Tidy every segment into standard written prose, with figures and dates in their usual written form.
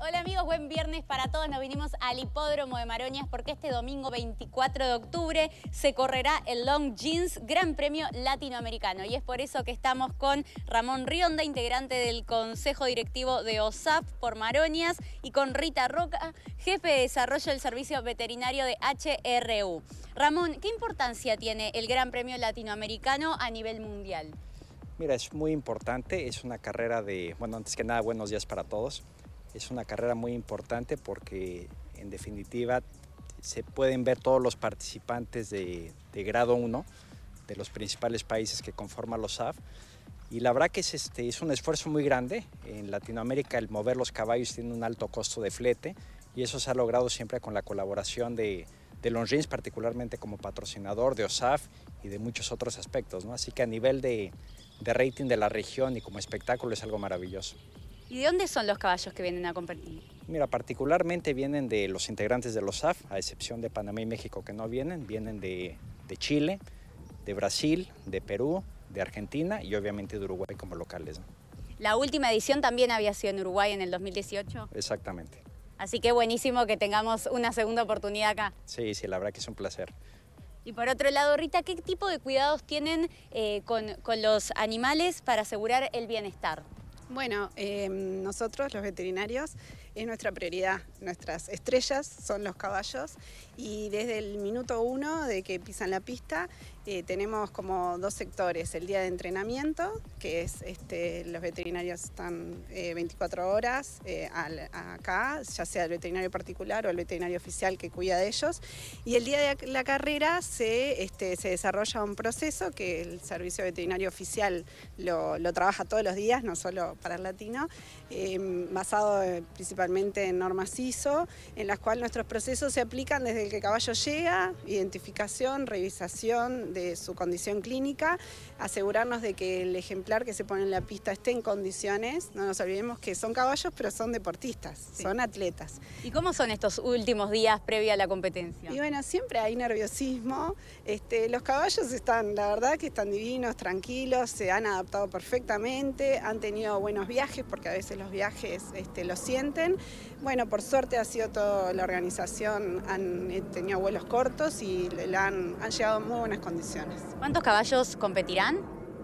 Hola amigos, buen viernes para todos. Nos vinimos al Hipódromo de Maroñas porque este domingo 24 de octubre se correrá el Longines Gran Premio Latinoamericano. Y es por eso que estamos con Ramón Rionda, integrante del Consejo Directivo de OSAF por Maroñas, y con Rita Roca, jefe de desarrollo del Servicio Veterinario de HRU. Ramón, ¿qué importancia tiene el Gran Premio Latinoamericano a nivel mundial? Mira, es muy importante, es una carrera antes que nada, buenos días para todos. Es una carrera muy importante porque, en definitiva, se pueden ver todos los participantes de grado 1 de los principales países que conforman los OSAF. Y la verdad que es un esfuerzo muy grande. En Latinoamérica el mover los caballos tiene un alto costo de flete y eso se ha logrado siempre con la colaboración de Longines, particularmente como patrocinador de OSAF y de muchos otros aspectos, ¿no? Así que a nivel de rating de la región y como espectáculo es algo maravilloso. ¿Y de dónde son los caballos que vienen a competir? Mira, particularmente vienen de los integrantes de los OSAF, a excepción de Panamá y México que no vienen de Chile, de Brasil, de Perú, de Argentina y obviamente de Uruguay como locales, ¿no? La última edición también había sido en Uruguay en el 2018. Exactamente. Así que buenísimo que tengamos una segunda oportunidad acá. Sí, la verdad que es un placer. Y por otro lado, Rita, ¿qué tipo de cuidados tienen con los animales para asegurar el bienestar? Bueno, nosotros los veterinarios es nuestra prioridad, nuestras estrellas son los caballos y desde el minuto 1 de que pisan la pista tenemos como dos sectores, el día de entrenamiento, que es los veterinarios están 24 horas acá, ya sea el veterinario particular o el veterinario oficial que cuida de ellos, y el día de la carrera se desarrolla un proceso que el servicio veterinario oficial lo trabaja todos los días, no solo para el latino, basado principalmente en normas ISO, en las cuales nuestros procesos se aplican desde el que el caballo llega, identificación, revisación de su condición clínica, asegurarnos de que el ejemplar que se pone en la pista esté en condiciones. No nos olvidemos que son caballos, pero son deportistas, sí, son atletas. ¿Y cómo son estos últimos días previa a la competencia? Y bueno, siempre hay nerviosismo. Los caballos están, la verdad que están divinos, tranquilos, se han adaptado perfectamente, han tenido buenos viajes, porque a veces los viajes los sienten. Bueno, por suerte ha sido toda la organización, han tenido vuelos cortos y han llegado en muy buenas condiciones. ¿Cuántos caballos competirán?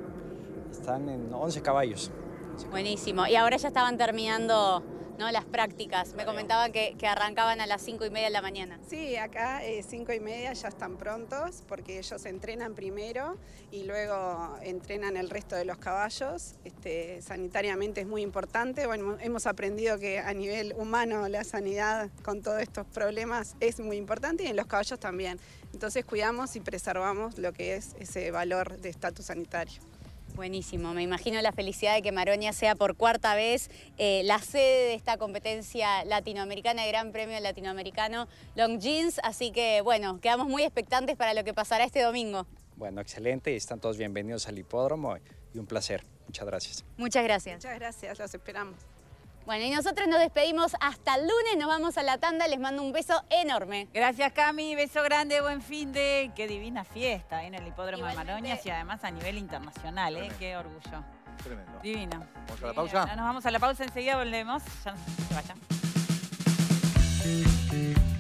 Están en 11 caballos. Buenísimo. Y ahora ya estaban terminando, ¿no?, las prácticas. Me comentaban que arrancaban a las 5:30 de la mañana. Sí, acá 5:30 ya están prontos porque ellos entrenan primero y luego entrenan el resto de los caballos. Sanitariamente es muy importante. Bueno, hemos aprendido que a nivel humano la sanidad con todos estos problemas es muy importante y en los caballos también. Entonces cuidamos y preservamos lo que es ese valor de estatus sanitario. Buenísimo, me imagino la felicidad de que Maroñas sea por cuarta vez la sede de esta competencia latinoamericana, el Gran Premio Latinoamericano Longines, así que bueno, quedamos muy expectantes para lo que pasará este domingo. Bueno, excelente, están todos bienvenidos al hipódromo y un placer. Muchas gracias. Muchas gracias. Muchas gracias, los esperamos. Bueno, y nosotros nos despedimos hasta el lunes, nos vamos a la tanda, les mando un beso enorme. Gracias, Cami, beso grande, buen fin de... Qué divina fiesta en el Hipódromo de Igualmente. Maroñas y además a nivel internacional, qué orgullo. Tremendo. Divino. ¿Vamos a la pausa? Nos vamos a la pausa, enseguida volvemos. Ya no se vayan.